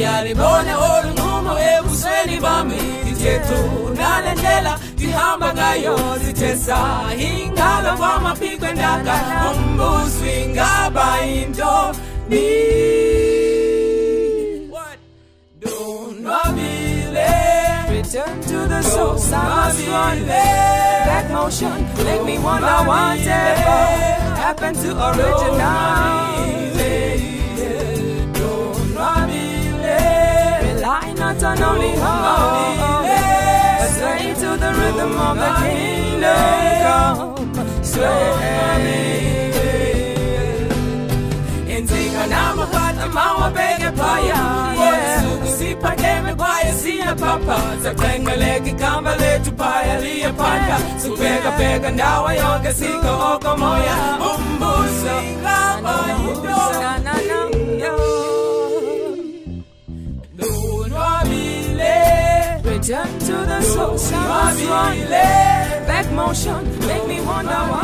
Ngiyalibona olunqumo ebusweni bami Dithethu nalendlela Dihamba ngayo Zithesa ingalo kwamaphiko endaka Umbuso ingaba into Return to the source, I must run That motion make me wonder whatever happened to original Rely not on only hope But sway to the rhythm of the kingdom Come, sway Inzika namapata mawabege paya Siphakeme kwaye siyaphapha Zaxengeleke ikamba lethu phaya liyaphandla Sibheka ndawo yonke sikho okomoya Umbuso ingaba yinto Return to the source, I must run Back motion, make me wonder why